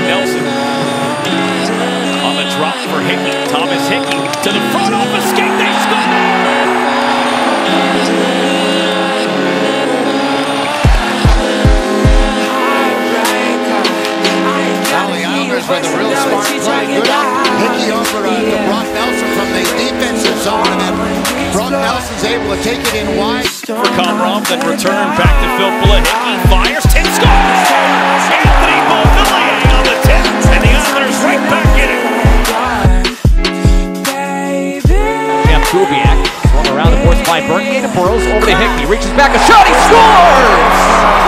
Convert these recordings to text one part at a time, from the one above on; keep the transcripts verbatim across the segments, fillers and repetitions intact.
Nelson on the drop for Hickey. Thomas Hickey to the front off a skate. They score! Now the Islanders with a real smart play. Good. Hickey over uh, to Brock Nelson from the defensive zone, and then Brock Nelson's able to take it in wide. For Komarov, then return back to Filppula. Hickey fires, ten scores! Anthony Beauvillier on the ten, and the Islanders right back in it. Cam Kubiak swung around the boards by Burton. Gator Burrows over to Hickey. Reaches back, a shot, he scores!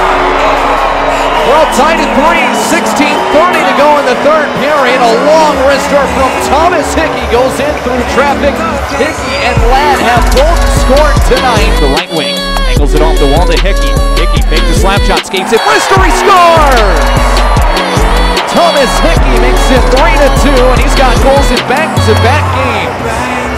Well, tied at three, sixteen thirty to go in the third period. A long wrister from Thomas Hickey goes in through traffic. Hickey and Ladd have both scored tonight. The right wing angles it off the wall to Hickey. Hickey fakes the slap shot, skates it. Wrister, he scores! Thomas Hickey makes it three to two, and he's got goals in back-to-back games.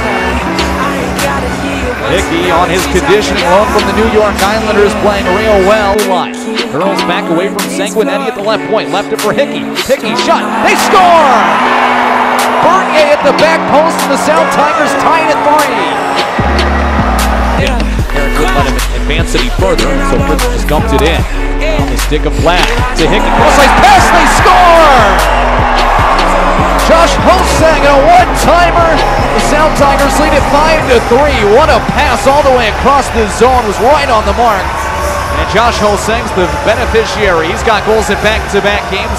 Hickey on his conditioning loan from the New York Islanders, playing real well. Line. Curls back away from Sanguinetti at the left point. Left it for Hickey. Hickey shot. They score! Bernier at the back post, and the South Tigers tie it at three. Yeah. Eric wouldn't let him advance any further, so Fritz just dumped it in. On the stick of Ladd to Hickey. Cross-ice pass. They score! Josh Ho-Sang, a one-timer. The South Tigers lead it five to three. What a pass all the way across the zone. Was right on the mark. And Josh Ho-Sang's the beneficiary. He's got goals in back-to-back games.